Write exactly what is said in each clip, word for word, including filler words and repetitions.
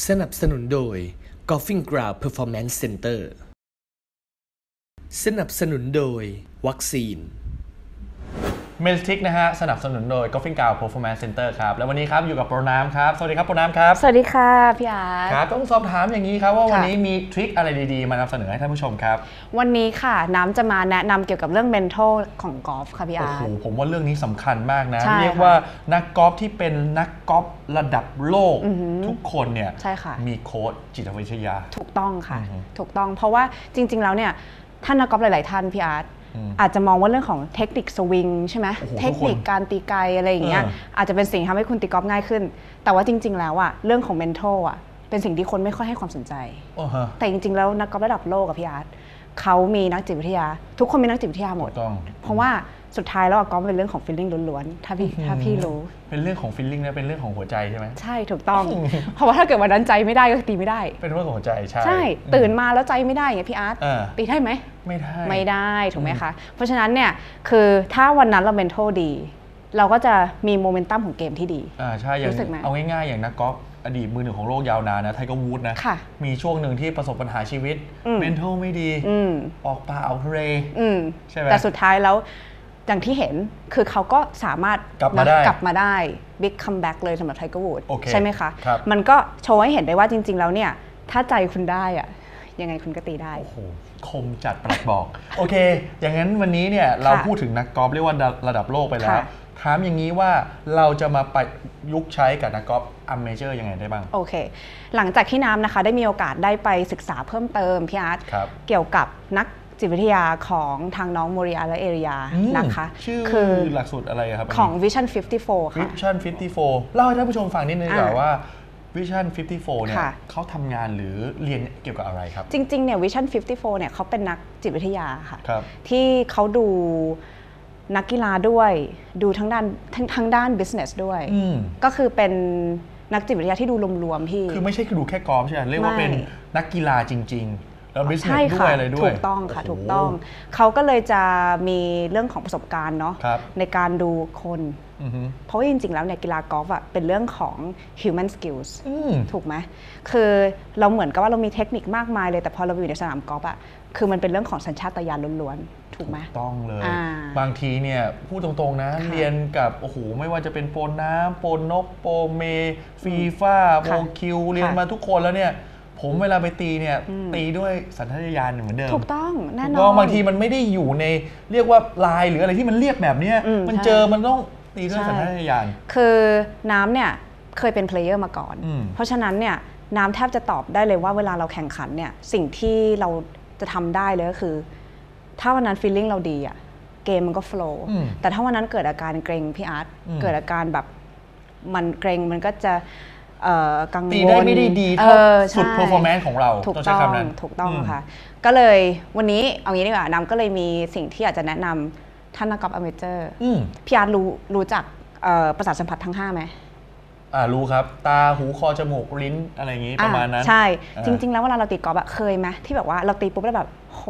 นับสนุนโดย Golfing Ground Performance Center สนับสนุนโดยวัคซีนเมลทิกนะฮะสนับสนุนโดย Golfing Ground Performance Center ครับแล้ววันนี้ครับอยู่กับโปรน้ำครับสวัสดีครับโปรน้ำครับสวัสดีค่ะพี่อาร์ตครับต้องสอบถามอย่างนี้ครับว่าวันนี้มีทริคอะไรดีๆมานำเสนอให้ท่านผู้ชมครับวันนี้ค่ะน้ำจะมาแนะนำเกี่ยวกับเรื่อง mental ของกอล์ฟค่ะพี่อาร์ตโอ้โหผมว่าเรื่องนี้สำคัญมากนะเรียกว่านักกอล์ฟที่เป็นนักกอล์ฟระดับโลกทุกคนเนี่ยมีโค้ชจิตวิทยาถูกต้องค่ะถูกต้องเพราะว่าจริงๆแล้วเนี่ยท่านนักกอล์ฟหลายๆท่านพี่อาร์ตอาจจะมองว่าเรื่องของเทคนิคสวิงใช่ไหมเทคนิคการตีไกลอะไรอย่างเงี้ยอาจจะเป็นสิ่งทำให้คุณตีกอล์ฟง่ายขึ้นแต่ว่าจริงๆแล้วอะเรื่องของ mental อะเป็นสิ่งที่คนไม่ค่อยให้ความสนใจแต่จริงๆแล้วนักกอล์ฟระดับโลกกับพี่อาร์ตเขามีนักจิตวิทยาทุกคนมีนักจิตวิทยาหมดเพราะว่าสุดท้ายแล้วกอล์ฟเป็นเรื่องของ feeling ล้วนๆถ้าพี่ถ้าพี่รู้เป็นเรื่องของ feeling นะเป็นเรื่องของหัวใจใช่ไหมใช่ถูกต้องเพราะว่าถ้าเกิดวันนั้นใจไม่ได้ก็ตีไม่ได้เป็นเรื่องของหัวใจใช่ใช่ตื่นมาแล้วใจไม่ได้อย่างพี่อาร์ตตีได้ไหมไม่ได้ไม่ได้ถูกไหมคะเพราะฉะนั้นเนี่ยคือถ้าวันนั้นเรา mental ดีเราก็จะมีโมเมนตัมของเกมที่ดีอ่าใช่อย่างเอาง่ายๆอย่างนักกอล์ฟอดีตมือหนึ่งของโลกยาวนานนะไทเกอร์วูดนะมีช่วงหนึ่งที่ประสบปัญหาชีวิต mental ไม่ดีออกป่าออกทะเลใช่ไหมแต่สุดท้ายแล้วอย่างที่เห็นคือเขาก็สามารถกลับมาได้กลับมาได้บิ๊กคัมแบ็กเลยสำหรับไทเกอร์วูดใช่ไหมคะมันก็โชว์ให้เห็นได้ว่าจริงๆแล้วเนี่ยถ้าใจคุณได้อะยังไงคุณก็ตีได้โอ้โหคมจัดปลัดบอกโอเคอย่างนั้นวันนี้เนี่ยเราพูดถึงนักกอล์ฟเรียกว่าระดับโลกไปแล้วถามอย่างนี้ว่าเราจะมาประยุกต์ใช้กับนักกอล์ฟอเมเจอร์ยังไงได้บ้างโอเคหลังจากที่น้ำนะคะได้มีโอกาสได้ไปศึกษาเพิ่มเติมพี่อาร์ตเกี่ยวกับนักจิตวิทยาของทางน้องโมริอาและเอริยานะคะชื่อหลักสูตรอะไรครับของ Vision ห้าสิบสี่ค่ะ Vision ห้าสิบสี่เล่าให้ท่านผู้ชมฟังนิดนึงก่อนว่า Vision ห้าสิบสี่เนี่ยเขาทำงานหรือเรียนเกี่ยวกับอะไรครับจริงๆเนี่ย Vision ห้าสิบสี่เนี่ยเขาเป็นนักจิตวิทยาค่ะที่เขาดูนักกีฬาด้วยดูทั้งด้านทั้งทั้งด้าน business ด้วยก็คือเป็นนักจิตวิทยาที่ดูรวมๆพี่คือไม่ใช่ดูแค่กอล์ฟใช่ไหมเรียกว่าเป็นนักกีฬาจริงๆแล้ว business ด้วยอะไรด้วยถูกต้องค่ะถูกต้องเขาก็เลยจะมีเรื่องของประสบการณ์เนาะในการดูคนเพราะว่าจริงๆแล้วเนี่ยกีฬากอล์ฟอะเป็นเรื่องของ human skills ถูกไหมคือเราเหมือนกับว่าเรามีเทคนิคมากมายเลยแต่พอเราอยู่ในสนามกอล์ฟอะคือมันเป็นเรื่องของสัญชาตญาณล้วนๆถูกไหมต้องเลยบางทีเนี่ยพูดตรงๆนะเรียนกับโอ้โหไม่ว่าจะเป็นโปรน้ำโปรนกโปรเมฟีฟ่าโปรคิวเรียนมาทุกคนแล้วเนี่ยผมเวลาไปตีเนี่ยตีด้วยสัญชาตญาณเหมือนเดิมถูกต้องแน่นอนบางทีมันไม่ได้อยู่ในเรียกว่าลายหรืออะไรที่มันเรียบแบบนี้มันเจอมันต้องตีด้วยสัญชาตญาณคือน้ำเนี่ยเคยเป็นเพลเยอร์มาก่อนเพราะฉะนั้นเนี่ยน้ำแทบจะตอบได้เลยว่าเวลาเราแข่งขันเนี่ยสิ่งที่เราจะทำได้เลยก็คือถ้าวันนั้นฟีลลิ่งเราดีอะเกมมันก็โฟล์แต่ถ้าวันนั้นเกิดอาการเกรงพี่อาร์ตเกิดอาการแบบมันเกรงมันก็จะกังวลตีได้ไม่ได้ดีเท่าสุด performance ของเราถูกต้องถูกต้องค่ะก็เลยวันนี้เอางี้ดีกว่าน้ำก็เลยมีสิ่งที่อยากจะแนะนำท่านนักกอล์ฟอเมเจอร์พี่อาร์ตรู้รู้จักประสาทสัมผัสทั้งห้าไหมอ่ารู้ครับตาหูคอจมูกลิ้นอะไรอย่างงี้ประมาณนั้นใช่จริงๆแล้วเวลาเราตีกอล์ฟเคยไหมที่แบบว่าเราตีปุ๊บแล้วแบบโห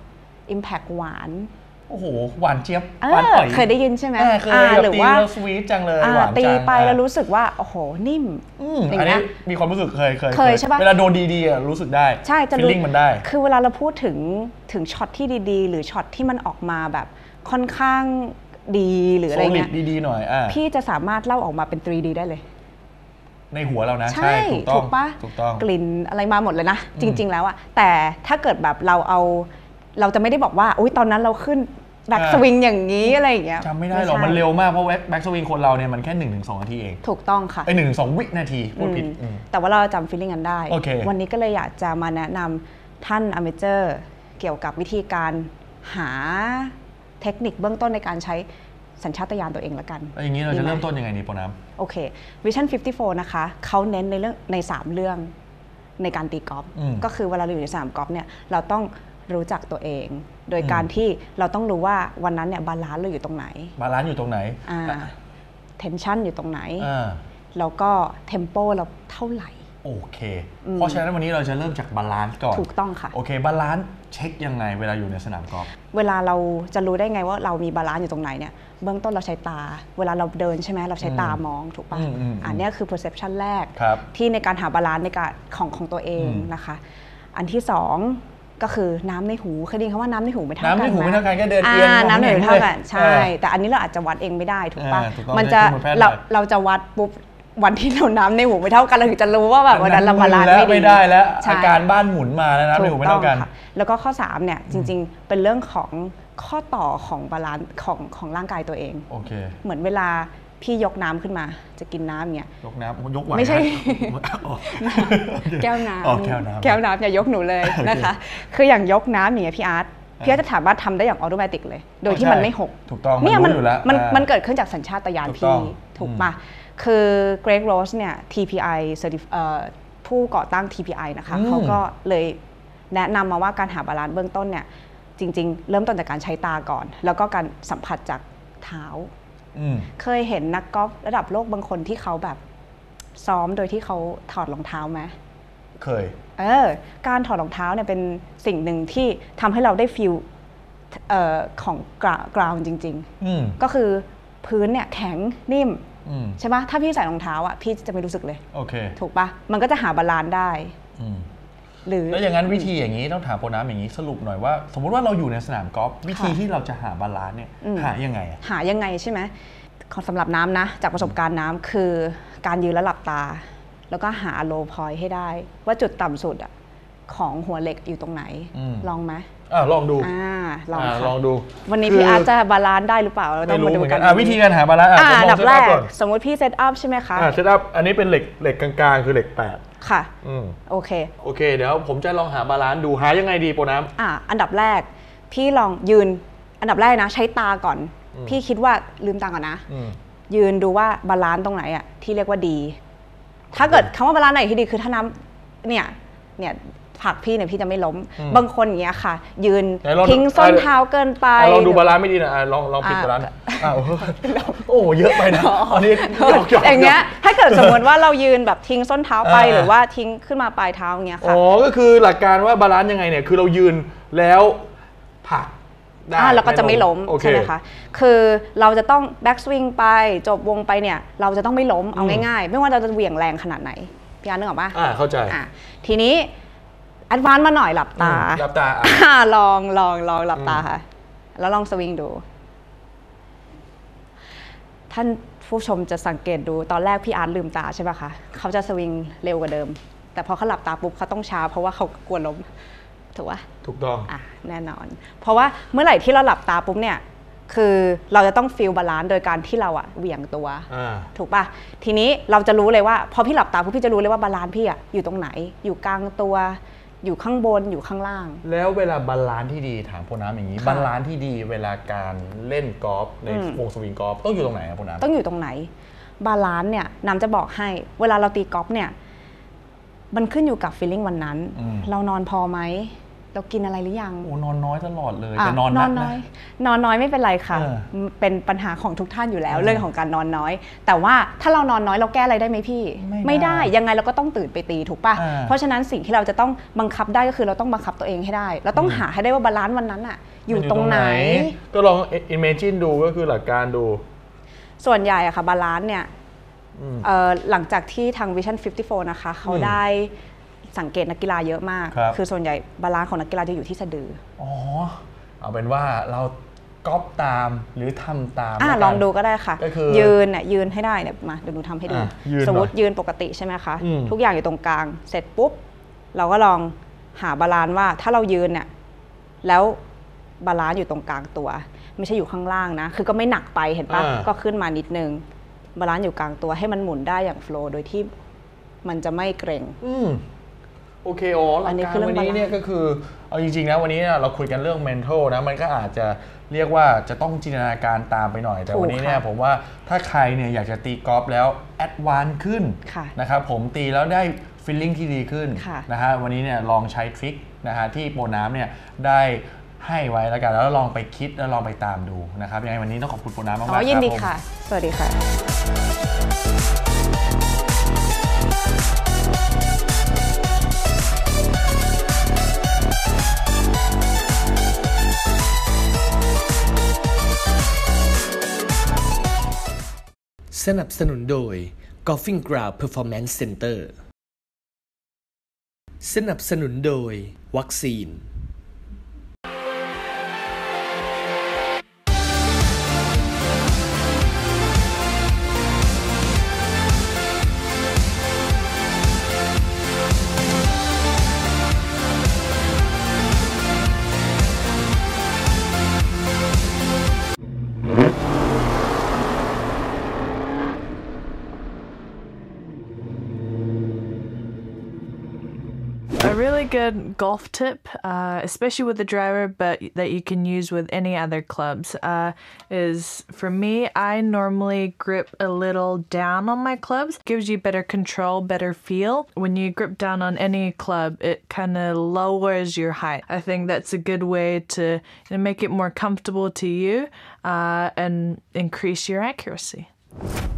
impact หวานโอ้โหหวานเจี๊ยบหวานอ่อยเคยได้ยินใช่ไหมเคยหรือว่าสวีทจังเลยหวานจังตีไปแล้วรู้สึกว่าโอ้โหนิ่มอันนี้มีความรู้สึกเคยเคยเคยใช่ปะเวลาโดนดีๆรู้สึกได้ใช่จะฟีลลิ่งมันได้คือเวลาเราพูดถึงถึงช็อตที่ดีๆหรือช็อตที่มันออกมาแบบค่อนข้างดีหรืออะไรเงี้ยดีๆหน่อยอ่ะพี่จะสามารถเล่าออกมาเป็น ทรี ดี ได้เลยในหัวเรานะใช่ถูกต้องถูกปะถูกต้องกลิ่นอะไรมาหมดเลยนะจริงๆแล้วอะแต่ถ้าเกิดแบบเราเอาเราจะไม่ได้บอกว่าอุ๊ยตอนนั้นเราขึ้นแบ็กสวิงอย่างนี้อะไรอย่างเงี้ยจำไม่ได้หรอกมันเร็วมากเพราะแบ็กสวิงคนเราเนี่ยมันแค่ หนึ่งถึงสอง นาทีเองถูกต้องค่ะไอ้หนึ่งถึงสองวินาทีพูดผิดแต่ว่าเราจำฟีลลิ่งกันได้วันนี้ก็เลยอยากจะมาแนะนำท่านอเมเจอร์เกี่ยวกับวิธีการหาเทคนิคเบื้องต้นในการใช้สัญชาตญาณตัวเองละกันอย่างนี้เราจะเริ่มต้นยังไงนี่โปรน้ำโอเค Vision ห้าสิบสี่นะคะเขาเน้นในเรื่องในสามเรื่องในการตีกอล์ฟก็คือเวลาเราอยู่ในสนามกอล์ฟเนี่ยเราต้องรู้จักตัวเอง โดยการที่เราต้องรู้ว่าวันนั้นเนี่ยบาลานซ์เราอยู่ตรงไหนบาลานซ์อยู่ตรงไหนเทนชั่นอยู่ตรงไหนแล้วก็เทมโปเราเท่าไหร่โอเคเพราะฉะนั้นวันนี้เราจะเริ่มจากบาลานซ์ก่อนถูกต้องค่ะโอเคบาลานซ์เช็คยังไงเวลาอยู่ในสนามกอล์ฟเวลาเราจะรู้ได้ไงว่าเรามีบาลานซ์อยู่ตรงไหนเนี่ยเบื้องต้นเราใช้ตาเวลาเราเดินใช่ไหมเราใช้ตามองถูกป่ะอันนี้คือ perception แรกที่ในการหาบาลานซ์ในการของของตัวเองนะคะอันที่สองก็คือน้ำในหูเคยได้ยินคำว่าน้ำในหูไม่เท่ากันน้ำในหูไม่เท่ากันก็เดินเอียงน้ำในหูเท่ากันใช่แต่อันนี้เราอาจจะวัดเองไม่ได้ถูกป่ะมันจะเราเราจะวัดปุ๊บวันที่เราน้ำในหูไม่เท่ากันเราถึงจะรู้ว่าแบบวันนั้นเราบาลานซ์ไม่ได้แล้วอาการบ้านหมุนมาแล้วน้ำในหูไม่เท่ากันแล้วก็ข้อสามเนี่ยจริงๆเป็นเรื่องของข้อต่อของบาลานซ์ของของร่างกายตัวเองโอเคเหมือนเวลาพี่ยกน้ำขึ้นมาจะกินน้ำเงี้ยยกน้ำยกไหวไม่ใช่แก้วน้ำแก้วน้ำอย่ายกหนูเลยนะคะคืออย่างยกน้ำอย่างเงี้ยพี่อาร์ตพี่อาร์ตจะถามว่าทำได้อย่างออโตเมติกเลยโดยที่มันไม่หกถูกต้องเนี่ยมันมันมันเกิดขึ้นจากสัญชาตญาณพี่ถูกปะคือเกรกโรสเนี่ย ที พี ไอ ผู้ก่อตั้ง ที พี ไอ นะคะเขาก็เลยแนะนำมาว่าการหาบาลานซ์เบื้องต้นเนี่ยจริงๆเริ่มต้นจากการใช้ตาก่อนแล้วก็การสัมผัสจากเท้าเคยเห็นนักกอล์ฟระดับโลกบางคนที่เขาแบบซ้อมโดยที่เขาถอดรองเท้าไหมเคยเออการถอดรองเท้าเนี่ยเป็นสิ่งหนึ่งที่ทำให้เราได้ฟีลของกราวจริงๆก็คือพื้นเนี่ยแข็งนิ่มใช่ปะถ้าพี่ใส่รองเท้าอ่ะพี่จะไม่รู้สึกเลยโอเคถูกปะมันก็จะหาบาลานซ์ได้หรือแล้วอย่างนั้นวิธีอย่างนี้ต้องถามโปรน้ำอย่างนี้สรุปหน่อยว่าสมมุติว่าเราอยู่ในสนามกอล์ฟวิธีที่เราจะหาบาลานซ์เนี่ยหายังไงหายังไงใช่ไหมสำหรับน้ำนะจากประสบการณ์น้ำคือการยืนและหลับตาแล้วก็หาโลพอยต์ให้ได้ว่าจุดต่ำสุดอ่ะของหัวเหล็กอยู่ตรงไหนลองไหมอ่าลองดูอ่าลองลองดูวันนี้พี่อาร์ตจะบาลานซ์ได้หรือเปล่าเราต้องมาดูกันวิธีการหาบาลานซ์อ่าอันดับแรกสมมติพี่เซตอัพใช่ไหมคะอ่าเซตอัพอันนี้เป็นเหล็กเหล็กกลางๆคือเหล็กแปดค่ะอืมโอเคโอเคเดี๋ยวผมจะลองหาบาลานซ์ดูหายังไงดีโปรน้ำอ่าอันดับแรกพี่ลองยืนอันดับแรกนะใช้ตาก่อนพี่คิดว่าลืมตาก่อนนะยืนดูว่าบาลานซ์ตรงไหนอ่ะที่เรียกว่าดีถ้าเกิดคำว่าบาลานซ์ไหนที่ดีคือถ้าน้ำเนี่ยเนี่ยผักพี่เนี่ยพี่จะไม่ล้มบางคนอย่างเงี้ยค่ะยืนทิ้งส้นเท้าเกินไปลองดูบาลานซ์ไม่ดีนะลองลองปิดบาลานซ์อ้าวโอ้เยอะไปนะอันนี้อย่างเงี้ยถ้าเกิดสมมติว่าเรายืนแบบทิ้งส้นเท้าไปหรือว่าทิ้งขึ้นมาปลายเท้าอย่างเงี้ยค่ะอ๋อก็คือหลักการว่าบาลานซ์ยังไงเนี่ยคือเรายืนแล้วผักอ่าแล้วก็จะไม่ล้มใช่ไหมคะคือเราจะต้องแบ็กสวิงไปจบวงไปเนี่ยเราจะต้องไม่ล้มเอาง่ายๆไม่ว่าเราจะเหวี่ยงแรงขนาดไหนพี่อาร์นึกออกปะอ่าเข้าใจอ่าทีนี้แอดวานซ์มาหน่อยหลับตาหลับตาลองลองลองหลับตาค่ะแล้วลองสวิงดูท่านผู้ชมจะสังเกตดูตอนแรกพี่อาร์ตลืมตาใช่ป่ะคะเขาจะสวิงเร็วกว่าเดิมแต่พอเขาหลับตาปุ๊บเขาต้องช้าเพราะว่าเขากลัวล้มถูกป่ะถูกต้องอ่ะแน่นอนเพราะว่าเมื่อไหร่ที่เราหลับตาปุ๊บเนี่ยคือเราจะต้องฟีลบาลานซ์โดยการที่เราอะเหวี่ยงตัวถูกป่ะทีนี้เราจะรู้เลยว่าพอพี่หลับตาปุ๊บพี่จะรู้เลยว่าบาลานซ์พี่อะอยู่ตรงไหนอยู่กลางตัวอยู่ข้างบนอยู่ข้างล่างแล้วเวลาบาลานซ์ที่ดีถามโปรน้ำอย่างนี้บาลานซ์ที่ดีเวลาการเล่นกอล์ฟในวงสวิงกอล์ฟต้องอยู่ตรงไหนครับโปรน้ำต้องอยู่ตรงไหนบาลานซ์เนี่ยน้ำจะบอกให้เวลาเราตีกอล์ฟเนี่ยมันขึ้นอยู่กับฟีลลิ่งวันนั้นเรานอนพอไหมเรากินอะไรหรือยังโอ้นอนน้อยตลอดเลยแต่นอนนักนะนอนน้อยไม่เป็นไรค่ะเป็นปัญหาของทุกท่านอยู่แล้วเรื่องของการนอนน้อยแต่ว่าถ้าเรานอนน้อยเราแก้อะไรได้ไหมพี่ไม่ได้ยังไงเราก็ต้องตื่นไปตีถูกป่ะเพราะฉะนั้นสิ่งที่เราจะต้องบังคับได้ก็คือเราต้องบังคับตัวเองให้ได้เราต้องหาให้ได้ว่าบาลานซ์วันนั้นอะอยู่ตรงไหนก็ลอง imagine ดูก็คือหลักการดูส่วนใหญ่อะค่ะบาลานซ์เนี่ยหลังจากที่ทาง Vision ห้าสิบสี่นะคะเขาได้สังเกตนักกีฬาเยอะมาก คือส่วนใหญ่บาลานซ์ของนักกีฬาจะอยู่ที่สะดืออ๋อเอาเป็นว่าเราก๊อปตามหรือทำตามอ่ะลองดูก็ได้ค่ะยืนเนี่ยยืนให้ได้เนี่ยมาเดี๋ยวหนูทำให้ดูสมมติยืนปกติใช่ไหมคะทุกอย่างอยู่ตรงกลางเสร็จปุ๊บเราก็ลองหาบาลานซ์ว่าถ้าเรายืนเนี่ยแล้วบาลานซ์อยู่ตรงกลางตัวไม่ใช่อยู่ข้างล่างนะคือก็ไม่หนักไปเห็นปะก็ขึ้นมานิดนึงบาลานซ์อยู่กลางตัวให้มันหมุนได้อย่างโฟลว์โดยที่มันจะไม่เกร็งโอเคอ๋อหลักการวันนี้เนี่ยก็คือเอาจริงๆนะวันนี้เราคุยกันเรื่อง mental นะมันก็อาจจะเรียกว่าจะต้องจินตนาการตามไปหน่อยแต่วันนี้เนี่ยผมว่าถ้าใครเนี่ยอยากจะตีกอล์ฟแล้วแอดวานซ์ขึ้นนะครับผมตีแล้วได้ feeling ที่ดีขึ้นนะฮะวันนี้เนี่ยลองใช้ทริคนะฮะที่โปรน้ำเนี่ยได้ให้ไว้แล้วกันแล้วลองไปคิดแล้วลองไปตามดูนะครับยังไงวันนี้ต้องขอบคุณโปรน้ำมากๆครับยินดีค่ะสวัสดีค่ะสนับสนุนโดย Golfing Ground Performance Center สนับสนุนโดยวัคซีน A really good golf tip, uh, especially with the driver, but that you can use with any other clubs, uh, is for me, I normally grip a little down on my clubs. Gives you better control, better feel. When you grip down on any club, it kind of lowers your height. I think that's a good way to you know, make it more comfortable to you uh, and increase your accuracy.